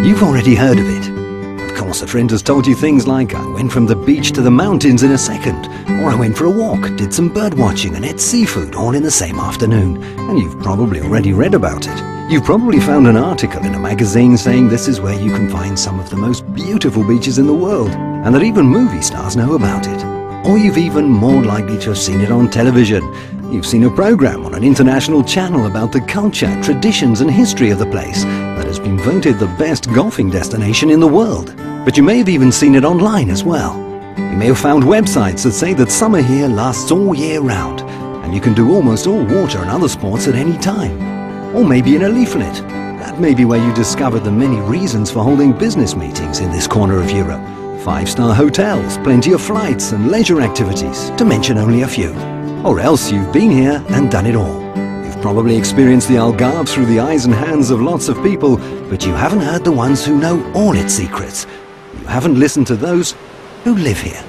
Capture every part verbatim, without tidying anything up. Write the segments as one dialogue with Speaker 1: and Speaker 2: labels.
Speaker 1: You've already heard of it. Of course, a friend has told you things like, I went from the beach to the mountains in a second, or I went for a walk, did some bird watching and ate seafood all in the same afternoon, and you've probably already read about it. You've probably found an article in a magazine saying this is where you can find some of the most beautiful beaches in the world, and that even movie stars know about it. Or you've even more likely to have seen it on television. You've seen a program on an international channel about the culture, traditions and history of the place that has been voted the best golfing destination in the world. But you may have even seen it online as well. You may have found websites that say that summer here lasts all year round, and you can do almost all water and other sports at any time. Or maybe in a leaflet. That may be where you discovered the many reasons for holding business meetings in this corner of Europe. Five-star hotels, plenty of flights and leisure activities, to mention only a few. Or else you've been here and done it all. You've probably experienced the Algarve through the eyes and hands of lots of people, but you haven't heard the ones who know all its secrets. You haven't listened to those who live here.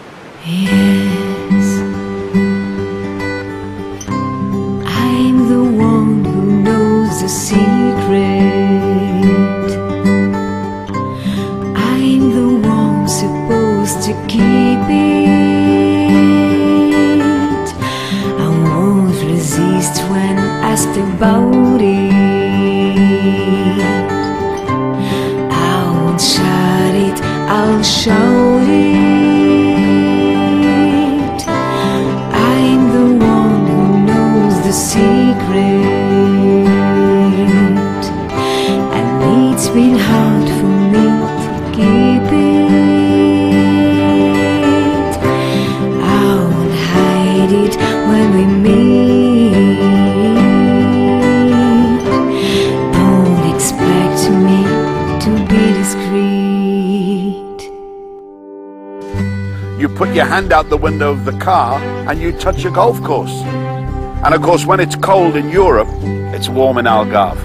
Speaker 2: Yes, I'm the one who knows the secret. I'm the one supposed to keep it. I won't resist when asked about it. I won't shut it, I'll shout it. I'm the one who knows the secret, and it's been hard for me to keep it. I won't hide it when we meet. Don't expect me to be discreet.
Speaker 3: You put your hand out the window of the car and you touch a golf course. And of course, when it's cold in Europe, it's warm in Algarve.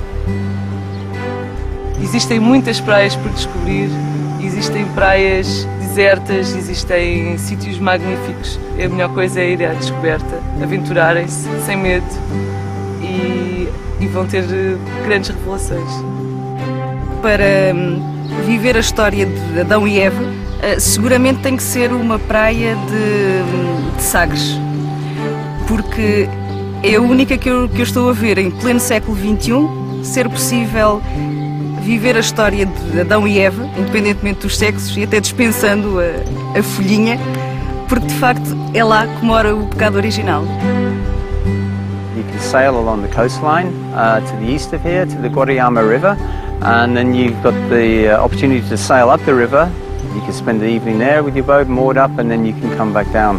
Speaker 4: Existem muitas praias por descobrir, existem praias desertas, existem sítios magníficos. A melhor coisa é ir à descoberta, aventurarem-se sem medo e, e vão ter grandes revelações.
Speaker 5: Para hum, viver a história de Adão e Eva, uh, seguramente tem que ser uma praia de, de Sagres, porque é a única que eu, que eu estou a ver em pleno século vinte e um ser possível viver a história de Adão e Eva, independentemente dos sexos e até dispensando a, a folhinha, porque de facto é lá que mora o pecado original.
Speaker 6: You can sail along the coastline uh, to the east of here to the Guadiana River, and then you've got the uh, opportunity to sail up the river. You can spend the evening there with your boat moored up, and then you can come back down.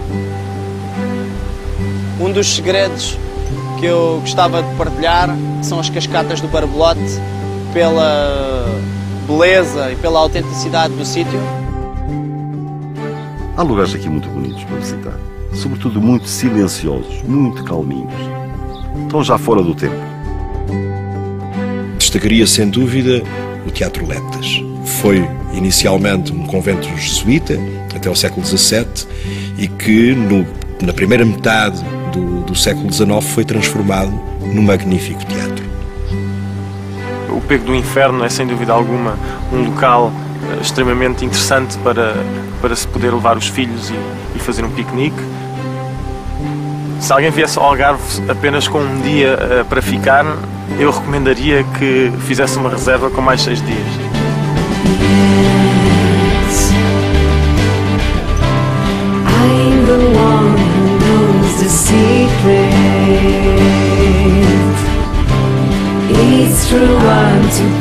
Speaker 7: Um dos segredos que eu gostava de partilhar são as cascatas do Barbelote, pela beleza e pela autenticidade do sítio.
Speaker 8: Há lugares aqui muito bonitos para visitar, sobretudo muito silenciosos, muito calminhos. Estão já fora do tempo.
Speaker 9: Destacaria sem dúvida o Teatro Letas. Foi inicialmente um convento jesuíta até o século dezassete e que no, na primeira metade do, do século dezenove foi transformado num magnífico teatro.
Speaker 10: O Pego do Inferno é sem dúvida alguma um local extremamente interessante para, para se poder levar os filhos e, e fazer um piquenique. Se alguém viesse ao Algarve apenas com um dia uh, para ficar, eu recomendaria que fizesse uma reserva com mais seis dias.
Speaker 2: Yes, I'm the one who knows the secret. It's true, I'm to